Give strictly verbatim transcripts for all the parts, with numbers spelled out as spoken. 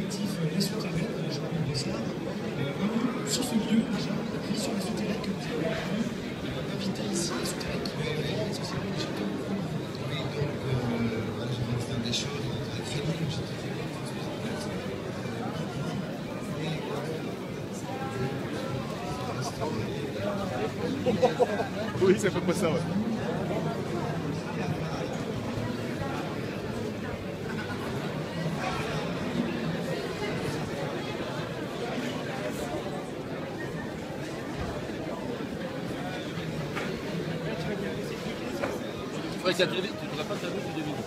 collectif Les Souterraines, les gens de ça, euh, sur ce lieu déjà, et puis sur les souterraines que vous avez pu inviter ici, les souterraines qui vont réveiller les sociétés du château. Oui, donc euh, on va faire des choses très très Oui, c'est à peu près ça, ouais. Ouais, tu ne pourras pas savoir que tu devines.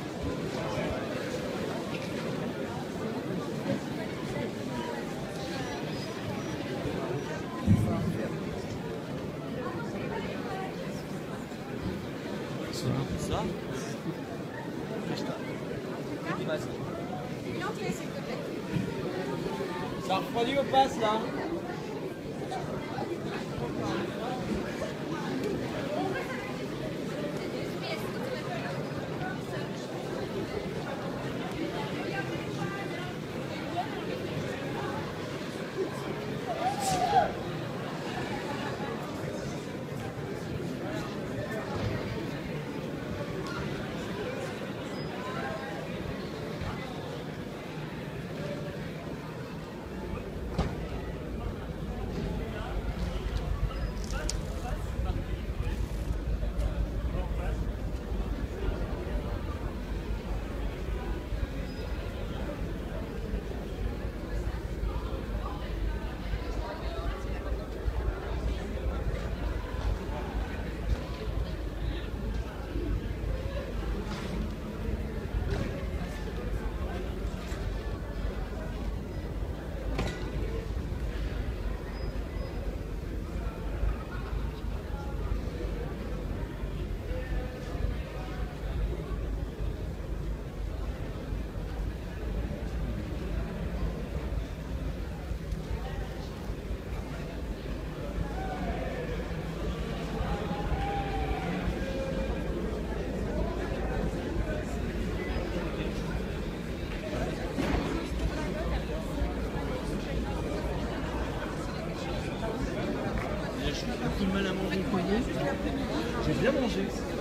Ça? Ça refroidit ou passe là? J'ai beaucoup de mal à manger le poignet. J'ai bien mangé.